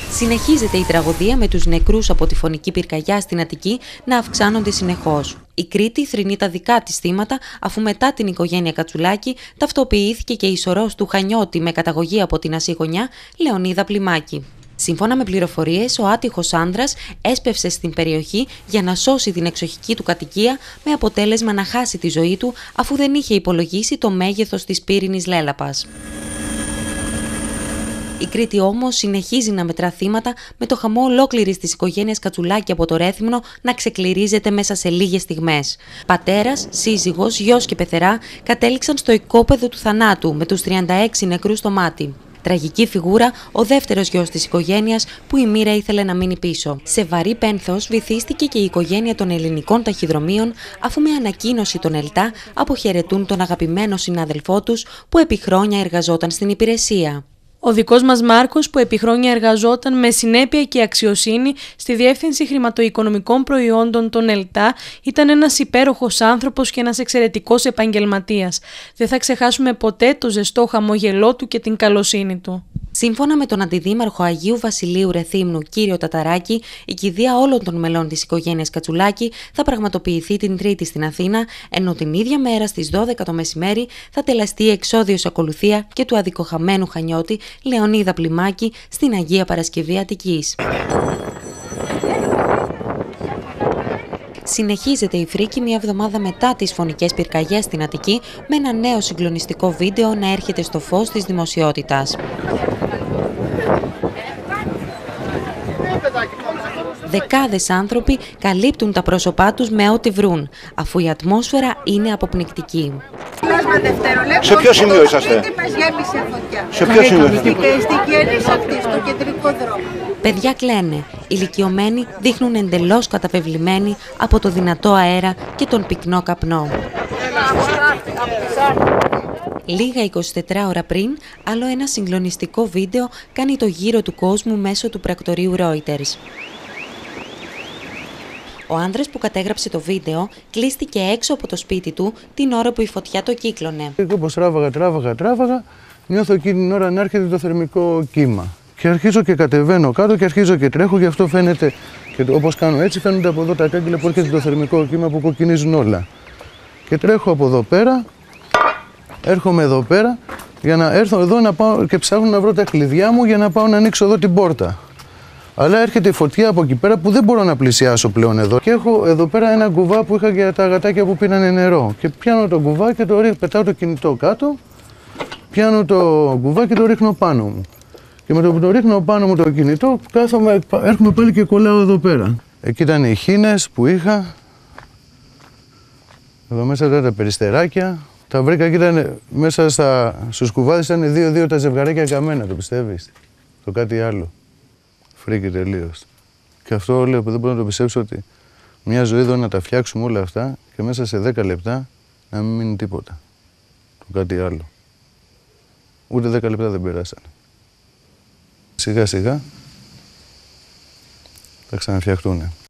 Συνεχίζεται η τραγωδία με τους νεκρούς από τη φωνική πυρκαγιά στην Αττική να αυξάνονται συνεχώς. Η Κρήτη θρηνεί τα δικά της θύματα, αφού μετά την οικογένεια Κατσουλάκη ταυτοποιήθηκε και η σωρός του Χανιώτη με καταγωγή από την Ασσηγωνιά, Λεωνίδα Πλημάκη. Σύμφωνα με πληροφορίες, ο άτυχος άνδρας έσπευσε στην περιοχή για να σώσει την εξοχική του κατοικία, με αποτέλεσμα να χάσει τη ζωή του, αφού δεν είχε υπολογίσει το μέγεθος της πύρινης λέλαπας. Η Κρήτη όμως συνεχίζει να μετρά θύματα, με το χαμό ολόκληρης της οικογένειας Κατσουλάκη από το Ρέθυμνο να ξεκληρίζεται μέσα σε λίγες στιγμές. Πατέρας, σύζυγος, γιος και πεθερά κατέληξαν στο οικόπεδο του θανάτου, με τους 36 νεκρούς στο μάτι. Τραγική φιγούρα ο δεύτερος γιος της οικογένειας, που η μοίρα ήθελε να μείνει πίσω. Σε βαρύ πένθος βυθίστηκε και η οικογένεια των ελληνικών ταχυδρομείων, αφού με ανακοίνωση των ΕΛΤΑ αποχαιρετούν τον αγαπημένο συνάδελφό τους, που επί χρόνια εργαζόταν στην υπηρεσία. Ο δικός μας Μάρκος, που επί χρόνια εργαζόταν με συνέπεια και αξιοσύνη στη Διεύθυνση Χρηματοοικονομικών Προϊόντων των ΕΛΤΑ, ήταν ένας υπέροχος άνθρωπος και ένας εξαιρετικός επαγγελματίας. Δεν θα ξεχάσουμε ποτέ το ζεστό χαμόγελό του και την καλοσύνη του. Σύμφωνα με τον Αντιδήμαρχο Αγίου Βασιλείου Ρεθύμνου, κύριο Ταταράκη, η κηδεία όλων των μελών της οικογένειας Κατσουλάκη θα πραγματοποιηθεί την Τρίτη στην Αθήνα, ενώ την ίδια μέρα στις 12 το μεσημέρι θα τελαστεί η εξώδιος ακολουθία και του αδικοχαμένου Χανιώτη, Λεωνίδα Πλημάκη, στην Αγία Παρασκευή Αττικής. Συνεχίζεται η φρίκη μια εβδομάδα μετά τις φωνικές πυρκαγιές στην Αττική, με ένα νέο συγκλονιστικό βίντεο να έρχεται στο φως της δημοσιότητας. Δεκάδες άνθρωποι καλύπτουν τα πρόσωπά τους με ό,τι βρουν, αφού η ατμόσφαιρα είναι αποπνικτική. Σε ποιο σημείο είσαστε? Σε ποιο σημείο? Στην Κέρνηση αυτή, στο κεντρικό δρόμο. Παιδιά κλαίνε. Ηλικιωμένοι δείχνουν εντελώς καταπευλημένοι από το δυνατό αέρα και τον πυκνό καπνό. Λίγα 24 ώρα πριν, άλλο ένα συγκλονιστικό βίντεο κάνει το γύρο του κόσμου μέσω του πρακτορείου Reuters. Ο άνδρας που κατέγραψε το βίντεο κλείστηκε έξω από το σπίτι του την ώρα που η φωτιά το κύκλωνε. Όπως τράβαγα, νιώθω εκείνη την ώρα να έρχεται το θερμικό κύμα. Και αρχίζω και κατεβαίνω κάτω και αρχίζω και τρέχω, γι' αυτό φαίνεται, και όπως κάνω έτσι, φαίνονται από εδώ τα κάγκελα που έρχεται το θερμικό κύμα που κοκκινίζουν όλα. Και τρέχω από εδώ πέρα, έρχομαι εδώ πέρα, για να έρθω εδώ να πάω και ψάχνω να βρω τα κλειδιά μου για να πάω να ανοίξω εδώ την πόρτα. Αλλά έρχεται η φωτιά από εκεί πέρα που δεν μπορώ να πλησιάσω πλέον εδώ. Και έχω εδώ πέρα ένα κουβά που είχα για τα γατάκια που πίνανε νερό. Και πιάνω το κουβά και πετάω το κινητό κάτω, πιάνω το κουβά και το ρίχνω πάνω μου. Και με το που το ρίχνω πάνω μου το κινητό, έρχομαι πάλι και κολλάω εδώ πέρα. Εκεί ήταν οι χήνες που είχα. Εδώ μέσα ήταν τα περιστεράκια. Τα βρήκα και ήταν μέσα στους κουβάδες, ήταν 2-2 τα ζευγαράκια καμένα, το πιστεύεις? Το κάτι άλλο. Φρίκη τελείως. Και αυτό λέω που δεν μπορώ να το πιστέψω, ότι μια ζωή εδώ να τα φτιάξουμε όλα αυτά και μέσα σε 10 λεπτά να μην μείνει τίποτα. Το κάτι άλλο. Ούτε 10 λεπτά δεν περάσανε. Σιγά σιγά θα ξαναφτιαχτούνε.